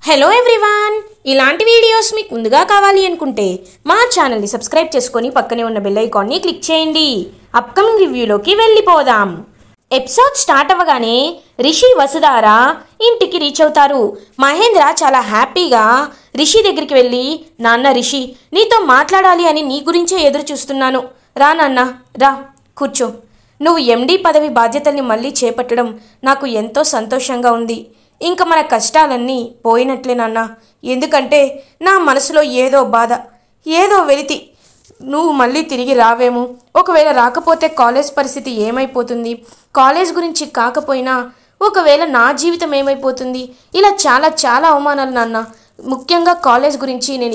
Hello everyone, ఇలాంటి videos మీకు ముందుగా కావాలి అనుకుంటే మా ఛానల్ని సబ్స్క్రైబ్ చేసుకొని పక్కనే ఉన్న బెల్ ఐకాన్ని క్లిక్ చేయండి. అప్కమింగ్ రివ్యూలోకి వెళ్ళిపోదాం. ఎపిసోడ్ స్టార్ట్ అవ్వగానే రిషి వసుధార ఇంటికి రీచ్ అవుతారు. మహేంద్ర చాలా హ్యాపీగా రిషి దగ్గరికి వెళ్ళి, నాన్న రిషి, నీతో మాట్లాడాలి అని నీ గురించే ఎదురు చూస్తున్నాను. రా నాన్న, రా కూర్చో. నువ్వు ఎండీ పదవి బాధ్యతల్ని మళ్ళీ చేపట్టడం నాకు ఎంతో సంతోషంగా ఉంది. ఇంక మన కష్టాలన్నీ పోయినట్లే నాన్న. ఎందుకంటే నా మనసులో ఏదో బాధ, ఏదో వెలితి. నువ్వు మళ్ళీ తిరిగి రావేమో, ఒకవేళ రాకపోతే కాలేజ్ పరిస్థితి ఏమైపోతుంది, కాలేజ్ గురించి కాకపోయినా ఒకవేళ నా జీవితం ఏమైపోతుంది, ఇలా చాలా చాలా అవమానాలు నాన్న. ముఖ్యంగా కాలేజ్ గురించి నేను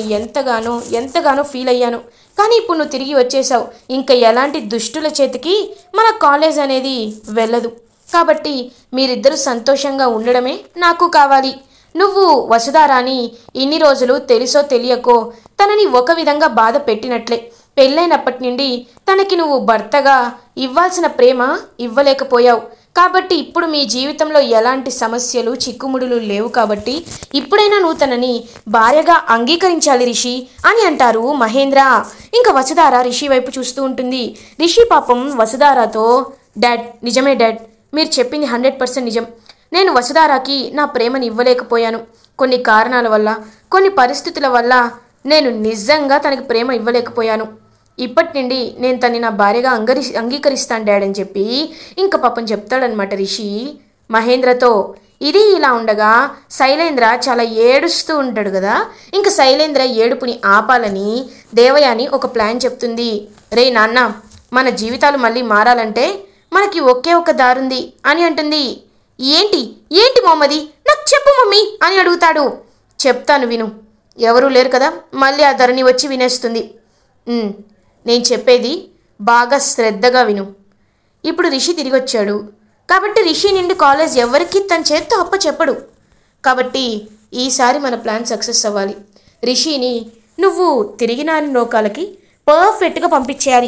ఎంతగానో ఫీల్ అయ్యాను. కానీ ఇప్పుడు నువ్వు తిరిగి వచ్చేసావు. ఇంకా ఎలాంటి దుష్టుల చేతికి మన కాలేజ్ అనేది వెళ్ళదు. కాబట్టి మీరిద్దరూ సంతోషంగా ఉండడమే నాకు కావాలి. నువ్వు వసుధారాని ఇన్ని రోజులు తెలుసో తెలియకో తనని ఒక విధంగా బాధ పెట్టినట్లే. పెళ్ళైనప్పటి నుండి తనకి నువ్వు భర్తగా ఇవ్వాల్సిన ప్రేమ ఇవ్వలేకపోయావు. కాబట్టి ఇప్పుడు మీ జీవితంలో ఎలాంటి సమస్యలు చిక్కుముడులు లేవు. కాబట్టి ఇప్పుడైనా నువ్వు తనని భార్యగా అంగీకరించాలి రిషి అని అంటారు మహేంద్ర. ఇంకా వసుధార రిషి వైపు చూస్తూ ఉంటుంది. రిషి పాపం వసుధారతో, డాడ్ నిజమే డాడ్, మీరు చెప్పింది 100% నిజం. నేను వసుధారాకి నా ప్రేమని ఇవ్వలేకపోయాను. కొన్ని కారణాల వల్ల, కొన్ని పరిస్థితుల వల్ల నేను నిజంగా తనకి ప్రేమ ఇవ్వలేకపోయాను. ఇప్పటి నుండి నేను తనని నా భార్యగా అంగీకరిస్తాను డాడ్ అని చెప్పి ఇంకా పాపం చెప్తాడనమాట రిషి మహేంద్రతో. ఇది ఇలా ఉండగా శైలేంద్ర చాలా ఏడుస్తూ ఉంటాడు కదా. ఇంకా శైలేంద్ర ఏడుపుని ఆపాలని దేవయాని ఒక ప్లాన్ చెప్తుంది. రే నాన్న, మన జీవితాలు మళ్ళీ మారాలంటే మనకి ఒకే ఒక దారుంది అని అంటుంది. ఏంటి ఏంటి మమ్మది, నాకు చెప్పు మమ్మీ అని అడుగుతాడు. చెప్తాను విను. ఎవరూ లేరు కదా, మళ్ళీ ఆ ధరణి వచ్చి వినేస్తుంది. నేను చెప్పేది బాగా శ్రద్ధగా విను. ఇప్పుడు రిషి తిరిగి వచ్చాడు కాబట్టి రిషి నుండి కాలేజ్ ఎవరికి తన చేత్తో అప్ప చెప్పడు. కాబట్టి ఈసారి మన ప్లాన్ సక్సెస్ అవ్వాలి. రిషిని నువ్వు తిరిగి నాని నోకాలకి పర్ఫెక్ట్గా పంపించేయాలి.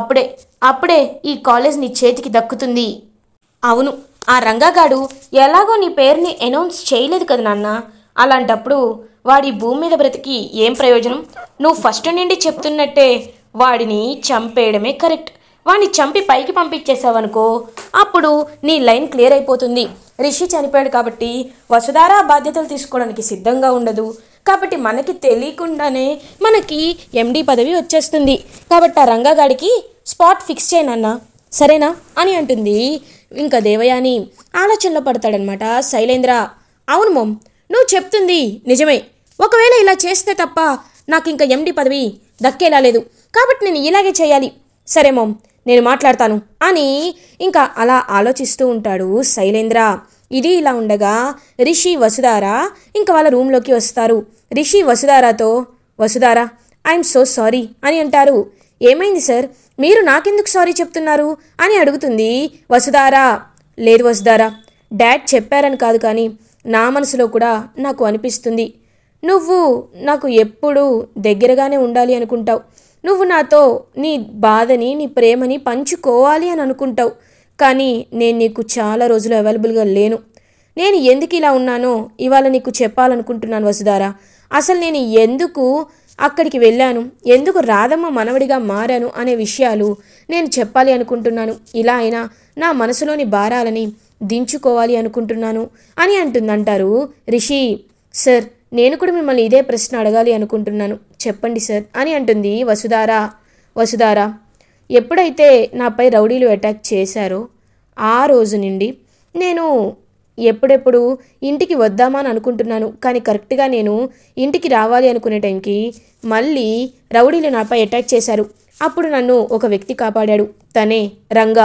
అప్పుడే ఈ కాలేజ్ నీ చేతికి దక్కుతుంది. అవును, ఆ రంగగాడు ఎలాగో నీ పేరుని అనౌన్స్ చేయలేదు కదా నాన్న. అలాంటప్పుడు వాడి భూమి మీద బ్రతికి ఏం ప్రయోజనం? నువ్వు ఫస్ట్ నుండి చెప్తున్నట్టే వాడిని చంపేయడమే కరెక్ట్. వాడిని చంపి పైకి పంపించేసావనుకో, అప్పుడు నీ లైన్ క్లియర్ అయిపోతుంది. రిషి చనిపోయాడు కాబట్టి వసుధార బాధ్యతలు తీసుకోవడానికి సిద్ధంగా ఉండదు. కాబట్టి మనకి తెలియకుండానే మనకి ఎండీ పదవి వచ్చేస్తుంది. కాబట్టి ఆ రంగగాడికి స్పాట్ ఫిక్స్ చేయనన్నా, సరేనా అని అంటుంది. ఇంకా దేవయాని ఆలోచనలో పడతాడనమాట శైలేంద్ర. అవును మోమ్, నువ్వు చెప్తుంది నిజమే. ఒకవేళ ఇలా చేస్తే తప్ప నాకు ఇంకా ఎండీ పదవి దక్కేలా లేదు. కాబట్టి నేను ఇలాగే చేయాలి. సరే మోమ్, నేను మాట్లాడతాను అని ఇంకా అలా ఆలోచిస్తూ ఉంటాడు శైలేంద్ర. ఇది ఇలా ఉండగా రిషి వసుధార ఇంకా వాళ్ళ రూమ్లోకి వస్తారు. రిషి వసుధారతో, వసుధార ఐఎమ్ సో సారీ అని అంటారు. ఏమైంది సార్, మీరు నాకెందుకు సారీ చెప్తున్నారు అని అడుగుతుంది వసుధార. లేదు వసుధార, డాడ్ చెప్పారని కాదు, కానీ నా మనసులో కూడా నాకు అనిపిస్తుంది. నువ్వు నాకు ఎప్పుడూ దగ్గరగానే ఉండాలి అనుకుంటావు. నువ్వు నాతో నీ బాధని, నీ ప్రేమని పంచుకోవాలి అని అనుకుంటావు. కానీ నేను నీకు చాలా రోజులు అవైలబుల్గా లేను. నేను ఎందుకు ఇలా ఉన్నానో ఇవాళ నీకు చెప్పాలనుకుంటున్నాను వసుధార. అసలు నేను ఎందుకు అక్కడికి వెళ్ళాను, ఎందుకు రాధమ్మ మనవడిగా మారాను అనే విషయాలు నేను చెప్పాలి అనుకుంటున్నాను. ఇలా అయినా నా మనసులోని భారాలని దించుకోవాలి అనుకుంటున్నాను అని అంటారు రిషి. సార్, నేను కూడా మిమ్మల్ని ఇదే ప్రశ్న అడగాలి అనుకుంటున్నాను, చెప్పండి సార్ అని అంటుంది వసుధార. వసుధార, ఎప్పుడైతే నాపై రౌడీలు అటాక్ చేశారో ఆ రోజు నుండి నేను ఎప్పుడెప్పుడు ఇంటికి వద్దామా అని అనుకుంటున్నాను. కానీ కరెక్ట్గా నేను ఇంటికి రావాలి అనుకునే టైంకి మళ్ళీ రౌడీలు నాపై అటాక్ చేశారు. అప్పుడు నన్ను ఒక వ్యక్తి కాపాడాడు. తనే రంగా.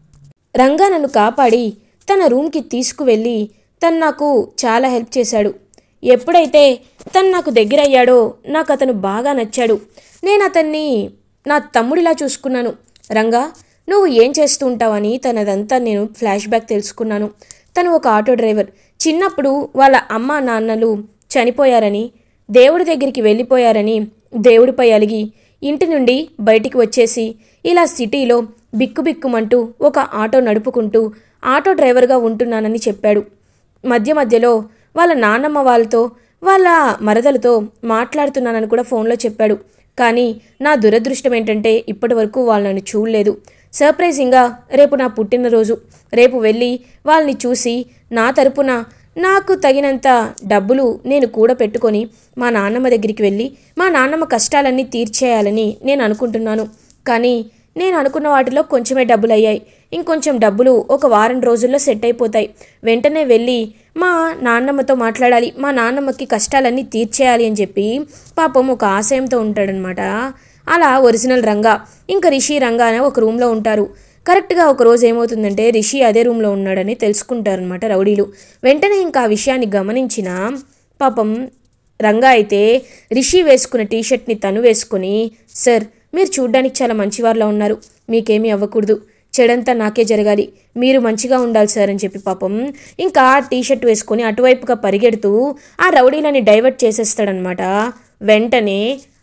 నన్ను కాపాడి తన రూమ్కి తీసుకువెళ్ళి తను నాకు చాలా హెల్ప్ చేశాడు. ఎప్పుడైతే తను నాకు దగ్గర అయ్యాడో నాకు అతను బాగా నచ్చాడు. నేను అతన్ని నా తమ్ముడిలా చూసుకున్నాను. రంగా, నువ్వు ఏం చేస్తూ ఉంటావని తనదంతా నేను ఫ్లాష్ బ్యాక్ తెలుసుకున్నాను. తను ఒక ఆటో డ్రైవర్. చిన్నప్పుడు వాళ్ళ అమ్మ నాన్నలు చనిపోయారని, దేవుడి దగ్గరికి వెళ్ళిపోయారని దేవుడిపై అలిగి ఇంటి నుండి బయటికి వచ్చేసి ఇలా సిటీలో బిక్కుబిక్కుమంటూ ఒక ఆటో నడుపుకుంటూ ఆటో డ్రైవర్గా ఉంటున్నానని చెప్పాడు. మధ్యలో వాళ్ళ నాన్నమ్మ వాళ్ళతో వాళ్ళ మరదలతో మాట్లాడుతున్నానని కూడా ఫోన్లో చెప్పాడు. కానీ నా దురదృష్టం ఏంటంటే ఇప్పటి వరకు వాళ్ళు నన్ను చూడలేదు. సర్ప్రైజింగ్గా రేపు నా పుట్టినరోజు, రేపు వెళ్ళి వాళ్ళని చూసి నా తరపున నాకు తగినంత డబ్బులు నేను కూడా పెట్టుకొని మా నాన్నమ్మ దగ్గరికి వెళ్ళి మా నాన్నమ్మ కష్టాలన్నీ తీర్చేయాలని నేను అనుకుంటున్నాను. కానీ నేను అనుకున్న వాటిలో కొంచెమే డబ్బులు అయ్యాయి. ఇంకొంచెం డబ్బులు ఒక వారం రోజుల్లో సెట్ అయిపోతాయి. వెంటనే వెళ్ళి మా నాన్నమ్మతో మాట్లాడాలి, మా నాన్నమ్మకి కష్టాలన్నీ తీర్చేయాలి అని చెప్పి పాపం ఒక ఆశయంతో ఉంటాడనమాట. అలా ఒరిజినల్ రంగా ఇంకా రిషి రంగా అనే ఒక రూమ్లో ఉంటారు. కరెక్ట్గా ఒకరోజు ఏమవుతుందంటే రిషి అదే రూమ్లో ఉన్నాడని తెలుసుకుంటారనమాట రౌడీలు. వెంటనే ఇంకా ఆ విషయాన్ని గమనించిన పాపం రంగా అయితే రిషి వేసుకున్న టీషర్ట్ని తను వేసుకొని, సార్ మీరు చూడ్డానికి చాలా మంచివారిలా ఉన్నారు, మీకేమీ అవ్వకూడదు, చెడంతా నాకే జరగాలి, మీరు మంచిగా ఉండాలి సార్ అని చెప్పి పాపం ఇంకా టీషర్ట్ వేసుకొని అటువైపుగా పరిగెడుతూ ఆ రౌడీలని డైవర్ట్ చేసేస్తాడనమాట. వెంటనే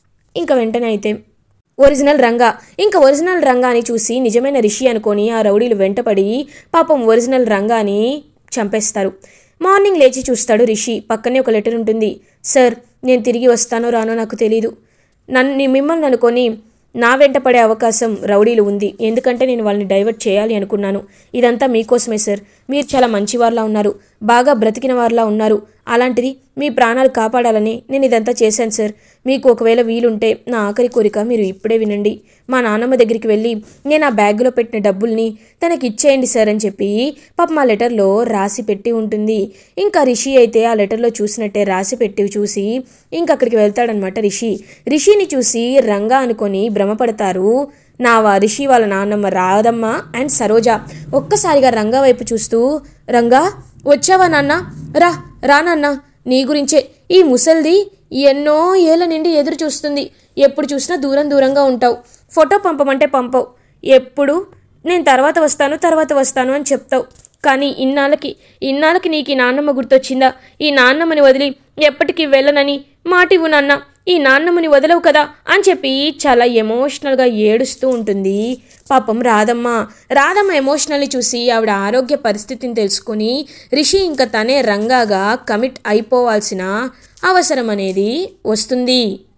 అయితే ఒరిజినల్ రంగాని చూసి నిజమైన రిషి అనుకొని ఆ రౌడీలు వెంటపడి పాపం ఒరిజినల్ రంగాని చంపేస్తారు. మార్నింగ్ లేచి చూస్తాడు రిషి. పక్కనే ఒక లెటర్ ఉంటుంది. సార్ నేను తిరిగి వస్తానో రానో నాకు తెలీదు, మిమ్మల్ని అనుకొని నా వెంట పడే అవకాశం రౌడీలు ఉంది, ఎందుకంటే నేను వాళ్ళని డైవర్ట్ చేయాలి అనుకున్నాను. ఇదంతా మీకోసమే సార్, మీరు చాలా మంచివారిలా ఉన్నారు, బాగా బ్రతికిన వారిలా ఉన్నారు, అలాంటిది మీ ప్రాణాలు కాపాడాలని నేను ఇదంతా చేశాను సార్. మీకు ఒకవేళ వీలుంటే నా ఆఖరి కోరిక మీరు ఇప్పుడే వినండి. మా నాన్నమ్మ దగ్గరికి వెళ్ళి నేను ఆ బ్యాగ్లో పెట్టిన డబ్బుల్ని తనకి ఇచ్చేయండి సార్ అని చెప్పి పాపం ఆ లెటర్లో రాసి పెట్టి ఉంటుంది. ఇంకా రిషి అయితే ఆ లెటర్లో చూసినట్టే రాసి పెట్టి చూసి ఇంకా అక్కడికి వెళ్తాడనమాట. రిషిని చూసి రంగా అనుకొని భ్రమపడతారు రిషి వాళ్ళ నాన్నమ్మ రాధమ్మ అండ్ సరోజ. ఒక్కసారిగా రంగా వైపు చూస్తూ, రంగా వచ్చావా నాన్న, రా నాన్న, నీ గురించే ఈ ముసల్ది ఎన్నో ఏళ్ళ నుండి ఎదురు చూస్తుంది, ఎప్పుడు చూసినా దూరంగా ఉంటావు, ఫోటో పంపమంటే పంపవు, ఎప్పుడు నేను తర్వాత వస్తాను అని చెప్తావు. కానీ ఇన్నాళ్ళకి నీకు ఈ నాన్నమ్మ గుర్తొచ్చిందా? ఈ నాన్నమ్మని వదిలి ఎప్పటికీ వెళ్ళనని మాటివ్వు నాన్న, ఈ నాన్నమ్మని వదలవు కదా అని చెప్పి చాలా ఎమోషనల్గా ఏడుస్తూ ఉంటుంది పాపం రాధమ్మ ఎమోషనల్ని చూసి ఆవిడ ఆరోగ్య పరిస్థితిని తెలుసుకొని రిషి ఇంకా తనే రంగాగా కమిట్ అయిపోవాల్సిన అవసరం అనేది వస్తుంది.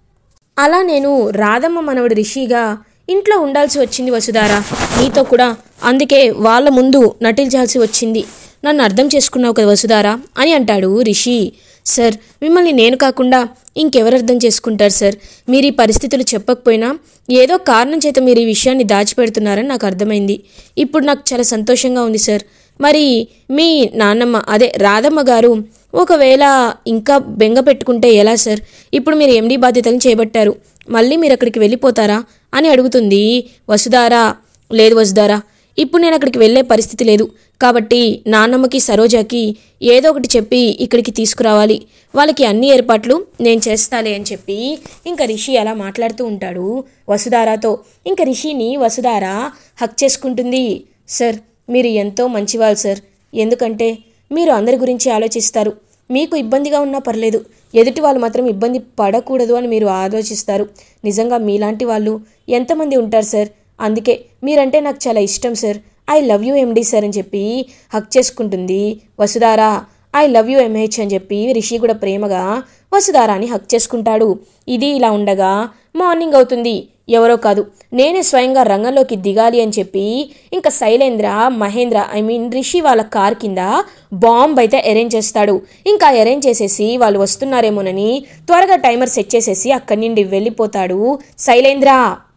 అలా నేను రాధమ్మ మనవడు రిషిగా ఇంట్లో ఉండాల్సి వచ్చింది వసుధారా, నీతో కూడా అందుకే వాళ్ళ ముందు నటించాల్సి వచ్చింది, నన్ను అర్థం చేసుకున్నావు కదా వసుధారా అని అంటాడు రిషి. సార్ మిమ్మల్ని నేను కాకుండా ఇంకెవరు అర్థం చేసుకుంటారు సార్, మీరు ఈ పరిస్థితులు చెప్పకపోయినా ఏదో కారణం చేత మీరు ఈ విషయాన్ని దాచిపెడుతున్నారని నాకు అర్థమైంది. ఇప్పుడు నాకు చాలా సంతోషంగా ఉంది సార్. మరి మీ నాన్నమ్మ అదే రాధమ్మ గారు ఒకవేళ ఇంకా బెంగ పెట్టుకుంటే ఎలా సార్? ఇప్పుడు మీరు ఎండీ బాధ్యతలను చేపట్టారు, మళ్ళీ మీరు అక్కడికి వెళ్ళిపోతారా అని అడుగుతుంది వసుధారా. లేదు వసుధారా, ఇప్పుడు నేను అక్కడికి వెళ్ళే పరిస్థితి లేదు, కాబట్టి నాన్నమ్మకి సరోజాకి ఏదో ఒకటి చెప్పి ఇక్కడికి తీసుకురావాలి, వాళ్ళకి అన్ని ఏర్పాట్లు నేను చేస్తాలే అని చెప్పి ఇంకా రిషి అలా మాట్లాడుతూ ఉంటాడు వసుధారాతో. ఇంకా రిషిని వసుధార హక్ చేసుకుంటుంది. సార్ మీరు ఎంతో మంచివాళ్ళు సార్, ఎందుకంటే మీరు అందరి గురించి ఆలోచిస్తారు, మీకు ఇబ్బందిగా ఉన్నా పర్లేదు, ఎదుటి వాళ్ళు మాత్రం ఇబ్బంది పడకూడదు అని మీరు ఆలోచిస్తారు. నిజంగా మీలాంటి వాళ్ళు ఎంతమంది ఉంటారు సార్, అందుకే మీరంటే నాకు చాలా ఇష్టం sir, I love you MD sir అని చెప్పి హక్ చేసుకుంటుంది Vasudhara. I love you MH అని చెప్పి రిషి కూడా ప్రేమగా వసుధారాని హక్ చేసుకుంటాడు. ఇది ఇలా ఉండగా మార్నింగ్ అవుతుంది. ఎవరో కాదు నేనే స్వయంగా రంగంలోకి దిగాలి అని చెప్పి ఇంకా శైలేంద్ర మహేంద్ర రిషి వాళ్ళ కార్ కింద బాంబ్ అయితే అరేంజ్ చేస్తాడు. ఇంకా అరేంజ్ చేసేసి వాళ్ళు వస్తున్నారేమోనని త్వరగా టైమర్ సెట్ చేసేసి అక్కడి నుండి వెళ్ళిపోతాడు శైలేంద్ర.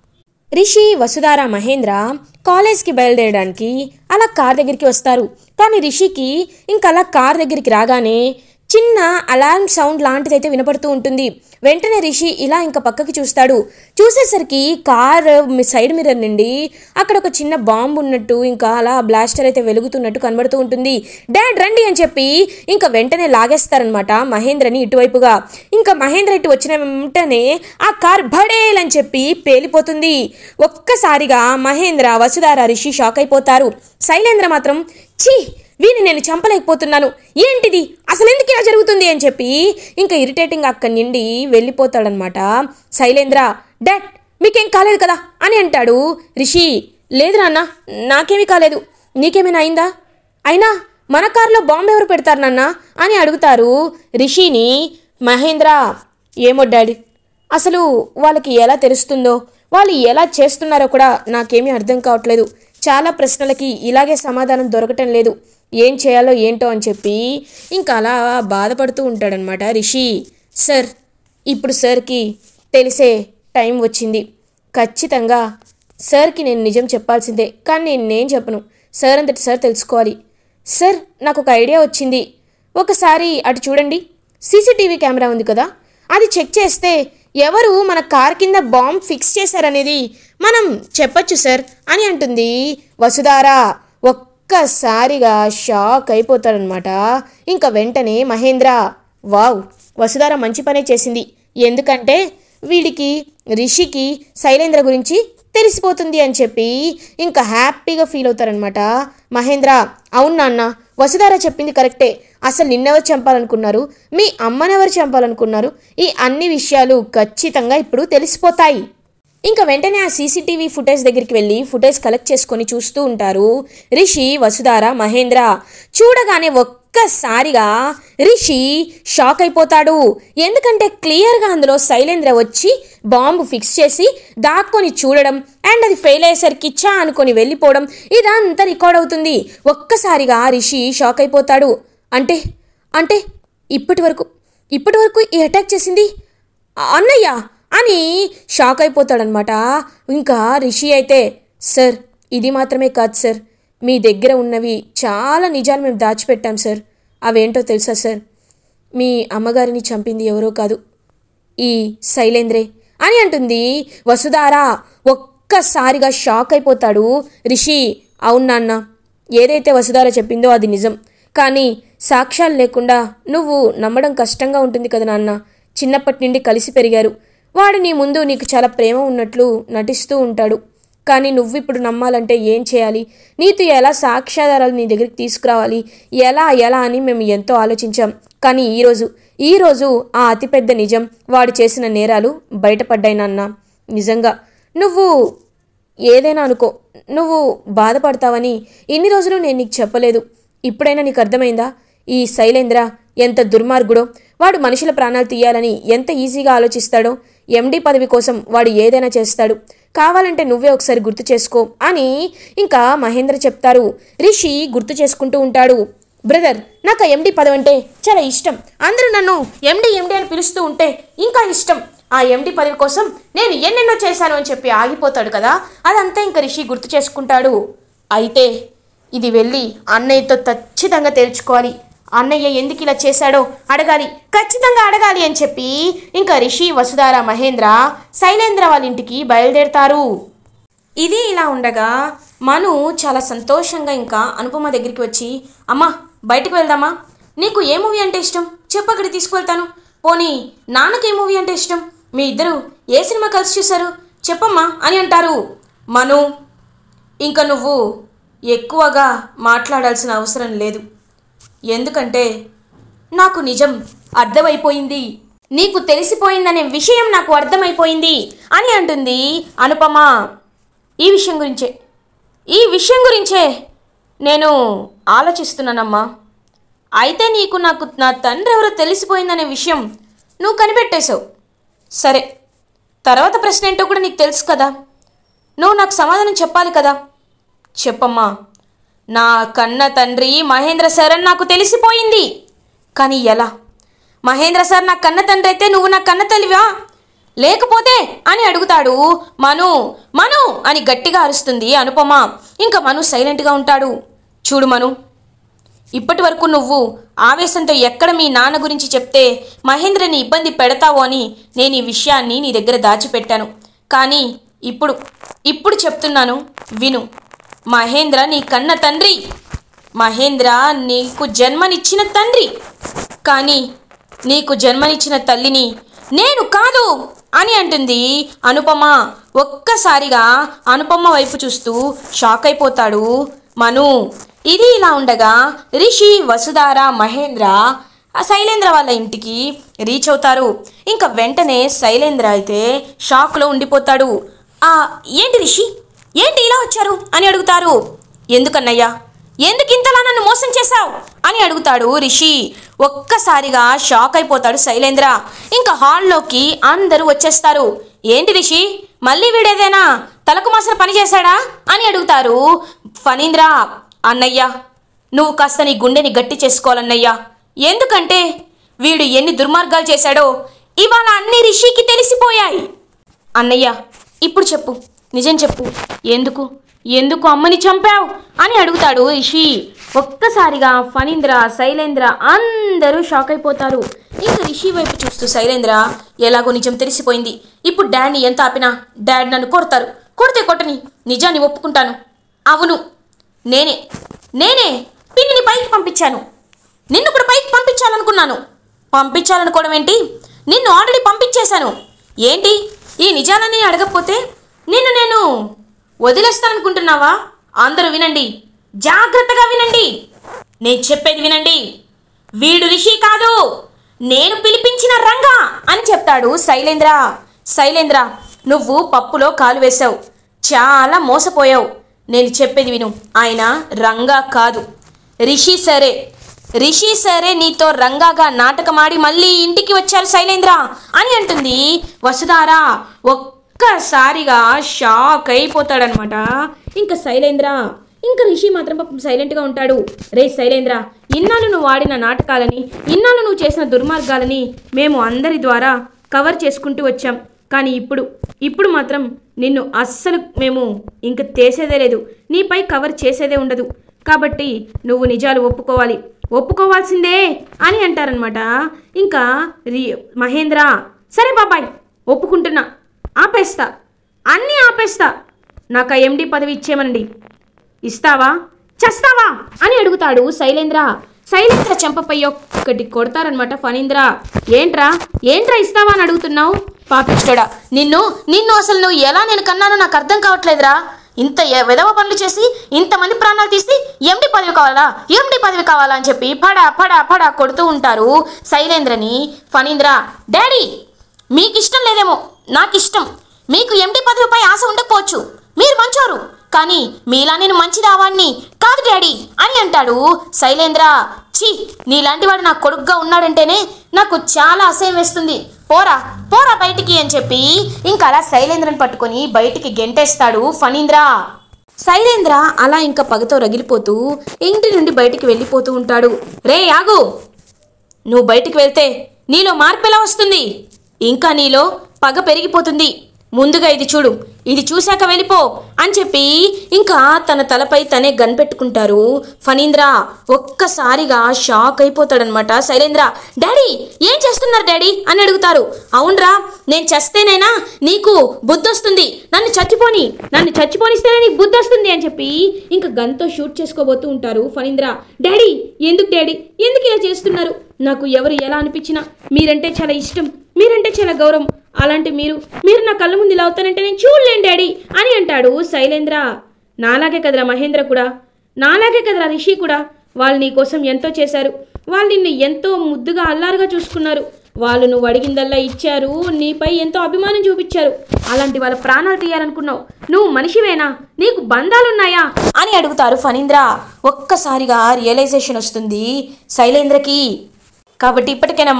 రిషి వసుధార మహేంద్ర కాలేజ్కి బయలుదేరడానికి అలా కార్ దగ్గరికి వస్తారు. కానీ రిషికి ఇంకా అలా కార్ దగ్గరికి రాగానే చిన్న అలారం సౌండ్ లాంటిదైతే వినపడుతూ ఉంటుంది. వెంటనే రిషి ఇలా ఇంకా పక్కకి చూస్తాడు. చూసేసరికి కార్ సైడ్ మిర్రర్ నుండి అక్కడ ఒక చిన్న బాంబు ఉన్నట్టు ఇంకా అలా బ్లాస్టర్ అయితే వెలుగుతున్నట్టు కనబడుతూ ఉంటుంది. డాడ్ రండి అని చెప్పి ఇంకా వెంటనే లాగేస్తారనమాట మహేంద్రని ఇటువైపుగా. ఇంకా మహేంద్ర ఇటు వచ్చిన వెంటనే ఆ కార్ భడేల్ అని చెప్పి పేలిపోతుంది. ఒక్కసారిగా మహేంద్ర వసుధార రిషి షాక్ అయిపోతారు. శైలేంద్ర మాత్రం ఛీ వీని నేను చంపలేకపోతున్నాను, ఏంటిది అసలు ఎందుకు ఇలా జరుగుతుంది అని చెప్పి ఇంకా ఇరిటేటింగ్ అక్కడి నుండి వెళ్ళిపోతాడనమాట శైలేంద్ర. డాడ్ మీకేం కాలేదు కదా అని అంటాడు రిషి. లేదు నాన్న నాకేమీ కాలేదు, నీకేమైనా అయిందా? అయినా మన కారులో బాంబు ఎవరు పెడతారు నాన్న అని అడుగుతారు రిషిని మహేంద్ర, ఏమో డాడీ, అసలు వాళ్ళకి ఎలా తెలుస్తుందో, వాళ్ళు ఎలా చేస్తున్నారో కూడా నాకేమీ అర్థం కావట్లేదు. చాలా ప్రశ్నలకి ఇలాగే సమాధానం దొరకటం లేదు. ఏం చేయాలో ఏంటో అని చెప్పి ఇంకా అలా బాధపడుతూ ఉంటాడనమాట రిషి. సార్, ఇప్పుడు సార్కి తెలిసే టైం వచ్చింది. ఖచ్చితంగా సార్కి నేను నిజం చెప్పాల్సిందే, కానీ నేనేం చెప్పను. సార్ అంతటి సార్ తెలుసుకోవాలి. సార్, నాకు ఒక ఐడియా వచ్చింది. ఒకసారి అటు చూడండి, సీసీటీవీ కెమెరా ఉంది కదా, అది చెక్ చేస్తే ఎవరు మన కార్ కింద బాంబ్ ఫిక్స్ చేశారనేది మనం చెప్పచ్చు సార్ అని అంటుంది వసుధార. ఒక్కసారిగా షాక్ అయిపోతాడనమాట. ఇంకా వెంటనే మహేంద్ర, వావ్, వసుధార మంచి పనే చేసింది. ఎందుకంటే వీడికి, రిషికి శైలేంద్ర గురించి తెలిసిపోతుంది అని చెప్పి ఇంకా హ్యాపీగా ఫీల్ అవుతారనమాట. మహేంద్ర, అవును నాన్న, వసుధార చెప్పింది కరెక్టే. అసలు నిన్నెవరు చంపాలనుకున్నారు, మీ అమ్మనెవరు చంపాలనుకున్నారు, ఈ అన్ని విషయాలు ఖచ్చితంగా ఇప్పుడు తెలిసిపోతాయి. ఇంకా వెంటనే ఆ సీసీటీవీ ఫుటేజ్ దగ్గరికి వెళ్ళి ఫుటేజ్ కలెక్ట్ చేసుకొని చూస్తూ ఉంటారు రిషి, వసుధార, మహేంద్ర. చూడగానే ఒక్కసారిగా రిషి షాక్ అయిపోతాడు. ఎందుకంటే క్లియర్గా అందులో శైలేంద్ర వచ్చి బాంబు ఫిక్స్ చేసి దాక్కొని చూడడం అండ్ అది ఫెయిల్ అయ్యేసరికి చా అనుకొని వెళ్ళిపోవడం, ఇదంతా రికార్డ్ అవుతుంది. ఒక్కసారిగా రిషి షాక్ అయిపోతాడు. అంటే అంటే ఇప్పటి వరకు ఈ అటాక్ చేసింది అన్నయ్య అని షాక్ అయిపోతాడనమాట. ఇంకా రిషి అయితే, సార్, ఇది మాత్రమే కాదు సార్, మీ దగ్గర ఉన్నవి చాలా నిజాలు మేము దాచిపెట్టాం సార్. అవేంటో తెలుసా సార్? మీ అమ్మగారిని చంపింది ఎవరో కాదు, ఈ శైలేంద్రే అని అంటుంది వసుధార. ఒక్కసారిగా షాక్ అయిపోతాడు రిషి. అవును నాన్న, ఏదైతే వసుధార చెప్పిందో అది నిజం. కానీ సాక్ష్యాలు లేకుండా నువ్వు నమ్మడం కష్టంగా ఉంటుంది కదా నాన్న. చిన్నప్పటి నుండి కలిసి పెరిగారు. వాడు నీ ముందు నీకు చాలా ప్రేమ ఉన్నట్లు నటిస్తూ ఉంటాడు. కానీ నువ్వు ఇప్పుడు నమ్మాలంటే ఏం చేయాలి, నీతో ఎలా సాక్ష్యాధారాలు నీ దగ్గరికి తీసుకురావాలి, ఎలా అని మేము ఎంతో ఆలోచించాం. కానీ ఈరోజు ఆ అతిపెద్ద నిజం, వాడు చేసిన నేరాలు బయటపడ్డాయి నాన్న. నిజంగా నువ్వు ఏదైనా అనుకో, నువ్వు బాధపడతావని ఇన్ని రోజులు నేను నీకు చెప్పలేదు. ఇప్పుడైనా నీకు అర్థమైందా ఈ శైలేంద్ర ఎంత దుర్మార్గుడో? వాడు మనుషుల ప్రాణాలు తీయాలని ఎంత ఈజీగా ఆలోచిస్తాడో. ఎండి పదవి కోసం వాడు ఏదైనా చేస్తాడు. కావాలంటే నువ్వే ఒకసారి గుర్తు చేసుకో అని ఇంకా మహేంద్ర చెప్తారు. రిషి గుర్తు చేసుకుంటూ ఉంటాడు. బ్రదర్, నాకు ఆ ఎండి పదవి అంటే చాలా ఇష్టం. అందరూ నన్ను ఎండి అని పిలుస్తూ ఉంటే ఇంకా ఇష్టం. ఆ ఎండి పదవి కోసం నేను ఎన్నెన్నో చేశాను అని చెప్పి ఆగిపోతాడు కదా, అదంతా ఇంకా రిషి గుర్తు చేసుకుంటాడు. అయితే ఇది వెళ్ళి అన్నయ్యతో ఖచ్చితంగా తేల్చుకోవాలి. అన్నయ్య ఎందుకు ఇలా చేశాడో అడగాలి, ఖచ్చితంగా అడగాలి అని చెప్పి ఇంకా రిషి, వసుధార, మహేంద్ర శైలేంద్ర వాళ్ళ ఇంటికి బయలుదేరతారు. ఇది ఇలా ఉండగా మను చాలా సంతోషంగా ఇంకా అనుపమ దగ్గరికి వచ్చి, అమ్మా, బయటకు వెళ్దామా? నీకు ఏ మూవీ అంటే ఇష్టం చెప్పు, అక్కడికి తీసుకువెళ్తాను. పోనీ నాన్నకి ఏ మూవీ అంటే ఇష్టం? మీ ఇద్దరు ఏ సినిమా కలిసి చూశారు చెప్పమ్మా అని అంటారు. మను, ఇంకా నువ్వు ఎక్కువగా మాట్లాడాల్సిన అవసరం లేదు. ఎందుకంటే నాకు నిజం అర్థమైపోయింది, నీకు తెలిసిపోయిందనే విషయం నాకు అర్థమైపోయింది అని అంటుంది అనుపమ. ఈ విషయం గురించే నేను ఆలోచిస్తున్నానమ్మా. అయితే నాకు నా తండ్రి ఎవరో తెలిసిపోయిందనే విషయం నువ్వు కనిపెట్టేశావు. సరే, తర్వాత ప్రశ్న ఏంటో కూడా నీకు తెలుసు కదా, నువ్వు నాకు సమాధానం చెప్పాలి కదా. చెప్పమ్మా. నా కన్న తండ్రి మహేంద్ర సార్ అని నాకు తెలిసిపోయింది. కానీ ఎలా? మహేంద్ర సార్ నా కన్న తండ్రి అయితే నువ్వు నా కన్న తల్లివా లేకపోతే అని అడుగుతాడు మను. మను అని గట్టిగా అరుస్తుంది అనుపమ. ఇంకా మను సైలెంట్గా ఉంటాడు. చూడు మను, ఇప్పటి వరకు నువ్వు ఆవేశంతో ఎక్కడ మీ నాన్న గురించి చెప్తే మహేంద్రని ఇబ్బంది పెడతావో అని నేను ఈ విషయాన్ని నీ దగ్గర దాచిపెట్టాను. కానీ ఇప్పుడు చెప్తున్నాను, విను. మహేంద్ర నీ కన్న తండ్రి, మహేంద్ర నీకు జన్మనిచ్చిన తండ్రి. కానీ నీకు జన్మనిచ్చిన తల్లిని నేను కాదు అని అంటుంది అనుపమ. ఒక్కసారిగా అనుపమ వైపు చూస్తూ షాక్ అయిపోతాడు మను. ఇది ఇలా ఉండగా రిషి, వసుధార, మహేంద్ర శైలేంద్ర వాళ్ళ ఇంటికి రీచ్ అవుతారు. ఇంకా వెంటనే శైలేంద్ర అయితే షాక్లో ఉండిపోతాడు. ఏంటి రిషి, ఏంటి ఇలా వచ్చారు అని అడుగుతారు. ఎందుకన్నయ్యా, ఎందుకు ఇంతలా నన్ను మోసం చేశావు అని అడుగుతాడు రిషి. ఒక్కసారిగా షాక్ అయిపోతాడు శైలేంద్ర. ఇంకా హాల్లోకి అందరూ వచ్చేస్తారు. ఏంటి రిషి, మళ్ళీ వీడేదేనా తలకు మాసిన పని చేశాడా అని అడుగుతారు ఫణీంద్ర. అన్నయ్య, నువ్వు కాస్త నీ గుండెని గట్టి చేసుకోవాలన్నయ్యా. ఎందుకంటే వీడు ఎన్ని దుర్మార్గాలు చేశాడో ఇవాళ అన్ని రిషికి తెలిసిపోయాయి. అన్నయ్య, ఇప్పుడు చెప్పు, నిజం చెప్పు, ఎందుకు ఎందుకు అమ్మని చంపావు అని అడుగుతాడు రిషి. ఒక్కసారిగా ఫణీంద్ర, శైలేంద్ర అందరూ షాక్ అయిపోతారు. ఇంకా రిషి వైపు చూస్తూ శైలేంద్ర, ఎలాగో నిజం తెలిసిపోయింది. ఇప్పుడు డాడ్ని ఎంత ఆపినా డాడ్ నన్ను కొడతారు. కొడితే కొట్టని, నిజాన్ని ఒప్పుకుంటాను. అవును, నేనే పిన్నిని పైకి పంపించాను. నిన్ను కూడా పైకి పంపించాలనుకున్నాను. పంపించాలనుకోవడం ఏంటి, నిన్ను ఆల్రెడీ పంపించేశాను. ఏంటి ఈ నిజాలని అడగకపోతే నిన్ను నేను వదిలేస్తాననుకుంటున్నావా? అందరూ వినండి, జాగ్రత్తగా వినండి, నేను చెప్పేది వినండి. వీడు రిషి కాదు, నేను పిలిపించిన రంగా అని చెప్తాడు శైలేంద్ర. శైలేంద్ర, నువ్వు పప్పులో కాలు వేశావు, చాలా మోసపోయావు. నేను చెప్పేది విను, ఆయన రంగా కాదు, రిషి సరే నీతో రంగాగా నాటకమాడి మళ్ళీ ఇంటికి వచ్చారు శైలేంద్ర అని అంటుంది వసుధార. ఒక్కసారిగా షాక్ అయిపోతాడనమాట ఇంకా శైలేంద్ర. ఇంకా రిషి మాత్రం పాపం సైలెంట్గా ఉంటాడు. రే శైలేంద్ర, ఇన్నాళ్ళు నువ్వు ఆడిన నాటకాలని, ఇన్నాళ్ళు నువ్వు చేసిన దుర్మార్గాలని మేము అందరి ద్వారా కవర్ చేసుకుంటూ వచ్చాం. కానీ ఇప్పుడు మాత్రం నిన్ను అస్సలు మేము ఇంక చేసేదే లేదు, నీపై కవర్ చేసేదే ఉండదు. కాబట్టి నువ్వు నిజాలు ఒప్పుకోవాల్సిందే అని అంటారనమాట. ఇంకా మహేంద్ర, సరే బాబాయ్ ఒప్పుకుంటున్నా, అన్నీ ఆపేస్తా, నాకు ఆ ఎండి పదవి ఇచ్చేమనండి. ఇస్తావా చస్తావా అని అడుగుతాడు శైలేంద్ర. శైలేంద్ర చెంపపై ఒక్కటి కొడతారనమాట ఫణీంద్ర. ఏంట్రా ఇస్తావా అని అడుగుతున్నావు? పాపిచ్చోడా, నిన్ను అసలు నువ్వు ఎలా నేను కన్నానో నాకు అర్థం కావట్లేదురా. ఇంత విధవ పనులు చేసి ఇంతమంది ప్రాణాలు తీసి ఎండి పదవి కావాలా అని చెప్పి పడా కొడుతూ ఉంటారు శైలేంద్రని. ఫణీంద్ర, డాడీ మీకు ఇష్టం లేదేమో, నాకు ఇష్టం. మీకు ఎండి పదవిపై ఆశ ఉండకపోవచ్చు, మీరు మంచోరు, కానీ మీలా నేను మంచిదావాణ్ణి కాదు డాడీ అని అంటాడు శైలేంద్ర. ఛీ, నీలాంటి వాడు నా కొడుకుగా ఉన్నాడంటేనే నాకు చాలా అసహ్యం వేస్తుంది. పోరా బయటికి అని చెప్పి ఇంకా అలా శైలేంద్రని పట్టుకొని బయటికి గెంటేస్తాడు ఫణీంద్ర. శైలేంద్ర అలా ఇంకా పగతో రగిలిపోతూ ఇంటి నుండి బయటికి వెళ్ళిపోతూ ఉంటాడు. రే ఆగు, నువ్వు బయటికి వెళ్తే నీలో మార్పు ఎలా వస్తుంది? ఇంకా నీలో పగ పెరిగిపోతుంది. ముందుగా ఇది చూశాక వెళ్ళిపో అని చెప్పి ఇంకా తన తలపై తనే గన్ పెట్టుకుంటారు ఫణీంద్ర. ఒక్కసారిగా షాక్ అయిపోతాడనమాట శైలేంద్ర. డాడీ ఏం చేస్తున్నారు డాడీ అని అడుగుతారు. అవునరా, నేను చస్తేనైనా నీకు బుద్ధి వస్తుంది, నన్ను చచ్చిపోనిస్తేనే నీకు బుద్ధి వస్తుంది అని చెప్పి ఇంకా గన్తో షూట్ చేసుకోబోతూ ఉంటారు ఫణీంద్ర. డాడీ ఎందుకు ఇలా చేస్తున్నారు? నాకు ఎవరు ఎలా అనిపించినా మీరంటే చాలా ఇష్టం, మీరంటే చాలా గౌరవం. అలాంటి మీరు నా కళ్ళ ముందు ఇలా అవుతానంటే నేను చూడలేను డాడీ అని అంటాడు శైలేంద్ర. నాలాగే కదరా మహేంద్ర కూడా, నాలాగే కదరా రిషి కూడా. వాళ్ళు నీ కోసం ఎంతో చేశారు, వాళ్ళు నిన్ను ఎంతో ముద్దుగా అల్లారుగా చూసుకున్నారు. వాళ్ళు నువ్వు అడిగిందల్లా ఇచ్చారు, నీపై ఎంతో అభిమానం చూపించారు. అలాంటి వాళ్ళ ప్రాణాలు తీయాలనుకున్నావు, నువ్వు మనిషివేనా? నీకు బంధాలున్నాయా అని అడుగుతారు ఫణీంద్ర. ఒక్కసారిగా రియలైజేషన్ వస్తుంది శైలేంద్రకి. కాబట్టి ఇప్పటికైనా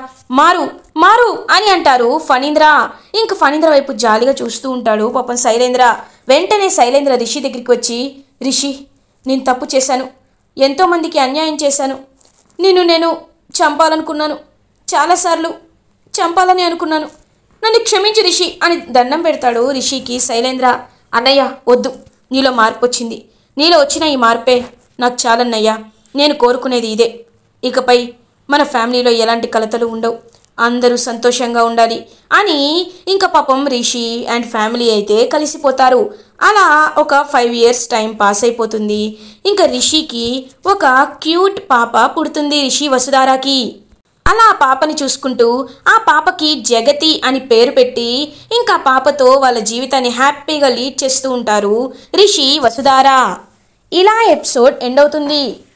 మారు అని అంటారు ఫణీంద్ర. ఇంక ఫణీంద్ర వైపు జాలిగా చూస్తూ ఉంటాడు పాపం శైలేంద్ర. వెంటనే శైలేంద్ర రిషి దగ్గరికి వచ్చి, రిషి, నేను తప్పు చేశాను, ఎంతోమందికి అన్యాయం చేశాను, నేను చంపాలనుకున్నాను, చాలాసార్లు చంపాలని అనుకున్నాను, నన్ను క్షమించు రిషి అని దండం పెడతాడు రిషికి శైలేంద్ర. అన్నయ్య వద్దు, నీలో మార్పు వచ్చింది, నీలో వచ్చిన ఈ మార్పే నాకు చాలన్నయ్యా, నేను కోరుకునేది ఇదే. ఇకపై మన ఫ్యామిలీలో ఎలాంటి కలతలు ఉండవు, అందరూ సంతోషంగా ఉండాలి అని ఇంకా పాపం రిషి అండ్ ఫ్యామిలీ అయితే కలిసిపోతారు. అలా ఒక 5 years టైం పాస్ అయిపోతుంది. ఇంకా రిషికి ఒక క్యూట్ పాప పుడుతుంది రిషి వసుధారాకి. అలా ఆ పాపని చూసుకుంటూ ఆ పాపకి జగతి అని పేరు పెట్టి ఇంకా పాపతో వాళ్ళ జీవితాన్ని హ్యాపీగా లీడ్ చేస్తూ ఉంటారు రిషి వసుధార. ఇలా ఎపిసోడ్ ఎండ్ అవుతుంది.